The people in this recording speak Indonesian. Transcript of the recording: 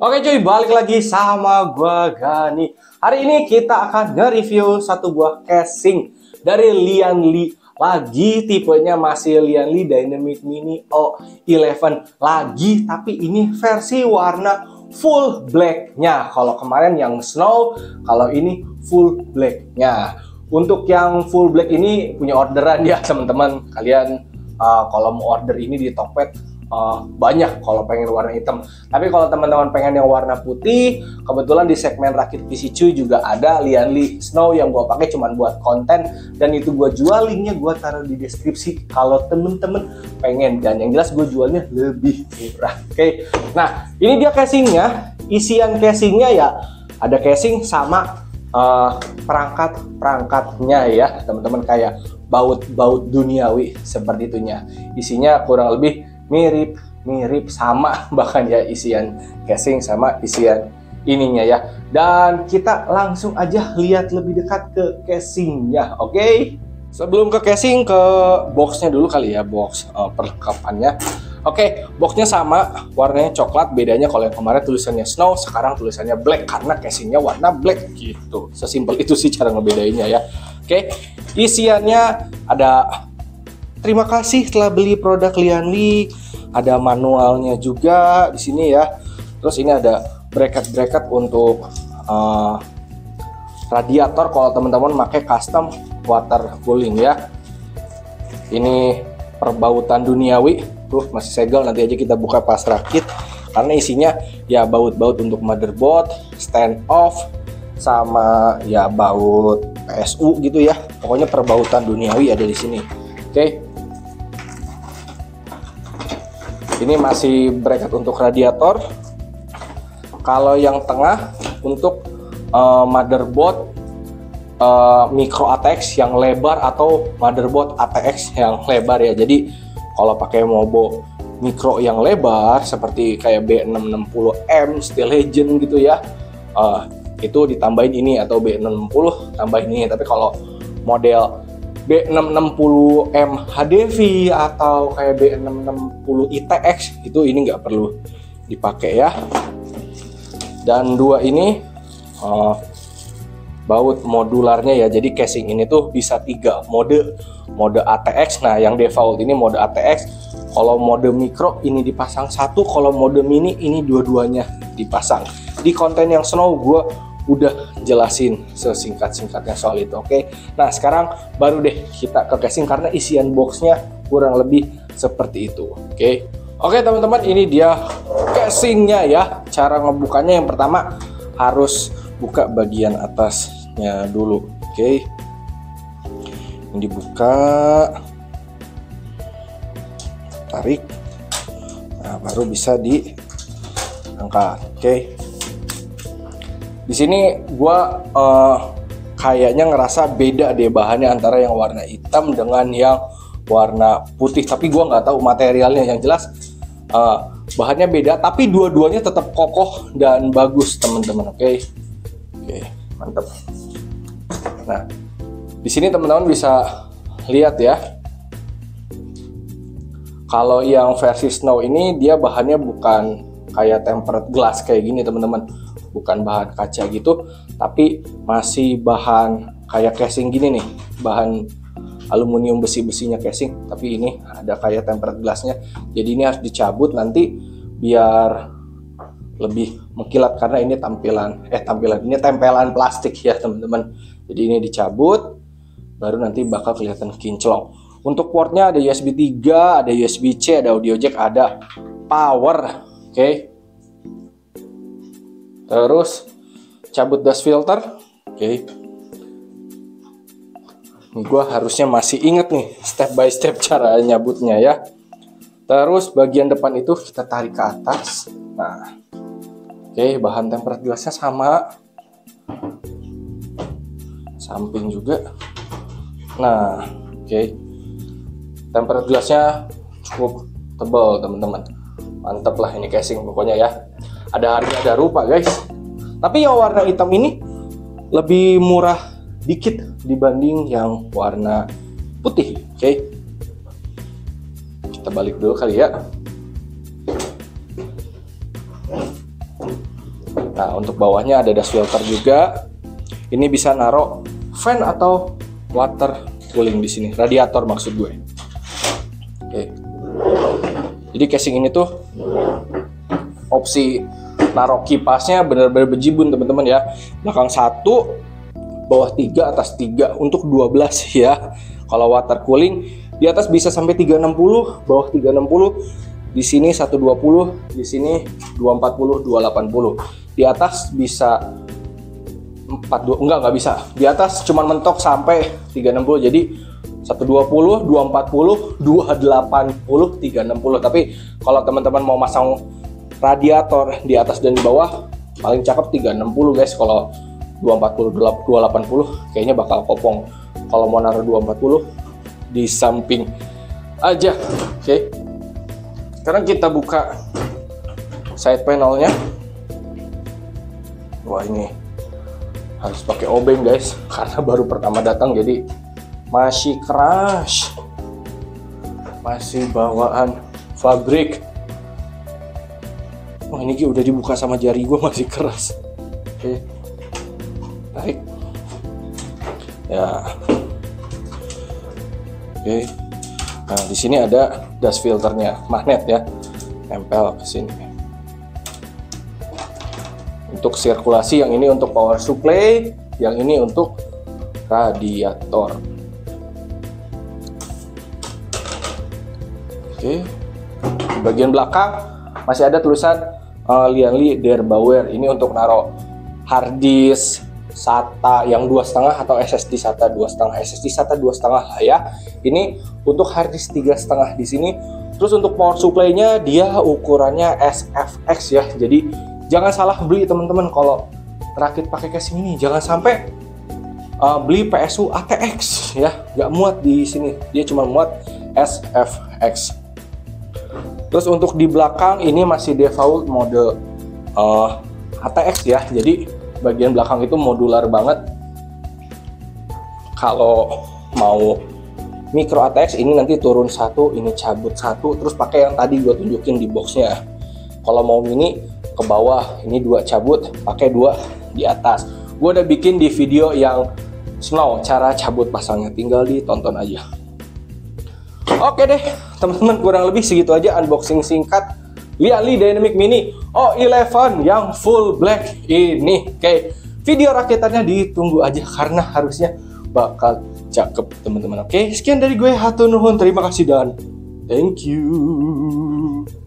Oke cuy, balik lagi sama gua Gani. Hari ini kita akan nge-review satu buah casing dari Lian Li. Lagi tipenya masih Lian Li Dynamic Mini O11 lagi, tapi ini versi warna full blacknya. Kalau kemarin yang snow, kalau ini full blacknya. Untuk yang full black ini punya orderan ya teman-teman. Kalian kalau mau order ini di Tokped banyak kalau pengen warna hitam. Tapi kalau teman-teman pengen yang warna putih, kebetulan di segmen rakit PC Cuy juga ada Lian Li Snow yang gue pakai cuman buat konten, dan itu gue jual, linknya gue taruh di deskripsi kalau temen-temen pengen, dan yang jelas gue jualnya lebih murah. Oke. Nah ini dia casingnya. Isian casingnya ya ada casing sama perangkat-perangkatnya ya teman-teman, kayak baut-baut duniawi seperti itunya. Isinya kurang lebih mirip sama bahkan ya isian casing sama isian ininya ya. Dan kita langsung aja lihat lebih dekat ke casingnya. Oke. Sebelum ke casing, ke boxnya dulu kali ya, box perlengkapannya. Oke, boxnya sama, warnanya coklat. Bedanya kalau yang kemarin tulisannya snow, sekarang tulisannya black karena casingnya warna black gitu. Sesimpel itu sih cara ngebedainnya ya. Oke, isiannya ada terima kasih telah beli produk Lian Li. Ada manualnya juga di sini ya. Terus ini ada bracket-bracket untuk radiator kalau teman-teman pakai custom water cooling ya. Ini perbautan duniawi. Tuh masih segel, nanti aja kita buka pas rakit. Karena isinya ya baut-baut untuk motherboard, stand off, sama ya baut PSU gitu ya. Pokoknya perbautan duniawi ada di sini. Oke. Ini masih bracket untuk radiator. Kalau yang tengah untuk motherboard micro ATX yang lebar atau motherboard ATX yang lebar ya. Jadi kalau pakai mobo micro yang lebar seperti kayak B660M Steel Legend gitu ya, itu ditambahin ini, atau B660 tambahin ini. Tapi kalau model B660M HDV atau kayak B660 ITX itu ini nggak perlu dipakai ya. Dan dua ini baut modularnya ya, jadi casing ini tuh bisa 3 mode ATX. Nah yang default ini mode ATX. Kalau mode mikro ini dipasang satu, kalau mode mini ini dua-duanya dipasang. Di konten yang snow gue udah jelasin sesingkat-singkatnya soal itu. Oke. Nah sekarang baru deh kita ke casing karena isian boxnya kurang lebih seperti itu. Oke teman-teman, ini dia casingnya ya. Cara ngebukanya yang pertama harus buka bagian atasnya dulu. Oke. Ini dibuka, tarik, nah baru bisa diangkat. Oke. Di sini gua kayaknya ngerasa beda deh bahannya antara yang warna hitam dengan yang warna putih, tapi gua nggak tahu materialnya. Yang jelas bahannya beda, tapi dua-duanya tetap kokoh dan bagus teman-teman. Oke, mantap. Nah di sini teman-teman bisa lihat ya, kalau yang versi snow ini dia bahannya bukan kayak tempered glass kayak gini teman-teman, bukan bahan kaca gitu, tapi masih bahan kayak casing gini nih, bahan aluminium besi-besinya casing, tapi ini ada kayak tempered glassnya. Jadi ini harus dicabut nanti biar lebih mengkilat karena ini ini tempelan plastik ya teman-teman. Jadi ini dicabut baru nanti bakal kelihatan kinclong. Untuk portnya ada USB 3, ada USB C, ada audio jack, ada power. Oke. Terus cabut dust filter. Oke. Ini gua harusnya masih inget nih step by step cara nyabutnya ya. Terus bagian depan itu kita tarik ke atas. Nah, oke, bahan tempered glassnya sama. Samping juga. Nah, oke. Tempered glassnya cukup tebal teman-teman. Mantep lah ini casing pokoknya ya. Ada harga ada rupa guys. Tapi yang warna hitam ini lebih murah dikit dibanding yang warna putih. Oke. Kita balik dulu kali ya. Nah, untuk bawahnya ada dust filter juga. Ini bisa naruh fan atau water cooling di sini, radiator maksud gue. Oke. Jadi casing ini tuh opsi naruh kipasnya bener-bener bejibun teman-teman ya. Belakang 1, bawah 3, atas 3 untuk 12 ya. Kalau water cooling di atas bisa sampai 360, bawah 360. Di sini 120, di sini 240, 280. Di atas bisa 42, nggak bisa. Di atas cuman mentok sampai 360. Jadi 120, 240, 280, 360. Tapi kalau teman-teman mau masang radiator di atas dan di bawah, paling cakep 360 guys. Kalau 240, 280 kayaknya bakal kopong. Kalau mau naruh 240 di samping aja. Oke. Sekarang kita buka side panelnya. Wah, ini harus pakai obeng guys, karena baru pertama datang jadi masih keras, masih bawaan pabrik. Wah, ini udah dibuka sama jari gue masih keras. Oke, tarik ya. Oke, nah di sini ada dust filternya, magnet ya, nempel ke sini. Untuk sirkulasi, yang ini untuk power supply, yang ini untuk radiator. Oke, di bagian belakang masih ada tulisan Lian Li Der Bauer. Ini untuk naruh hard disk SATA yang 2,5 atau SSD SATA 2,5, SSD SATA 2,5 lah ya. Ini untuk hard disk 3,5 di sini. Terus untuk power supply-nya dia ukurannya SFX ya. Jadi jangan salah beli teman-teman kalau rakit pakai casing ini. Jangan sampai beli PSU ATX ya, nggak muat di sini. Dia cuma muat SFX. Terus untuk di belakang ini masih default mode ATX ya. Jadi bagian belakang itu modular banget. Kalau mau micro ATX ini nanti turun 1, ini cabut 1, terus pakai yang tadi gue tunjukin di boxnya. Kalau mau mini ke bawah, ini 2 cabut, pakai 2 di atas. Gue udah bikin di video yang snow cara cabut pasangnya, tinggal ditonton aja. Oke deh teman-teman, kurang lebih segitu aja unboxing singkat Lian Li Dynamic Mini O11 yang full black ini. Oke, video rakitannya ditunggu aja karena harusnya bakal cakep teman-teman. Oke, sekian dari gue, hatur nuhun, terima kasih dan thank you.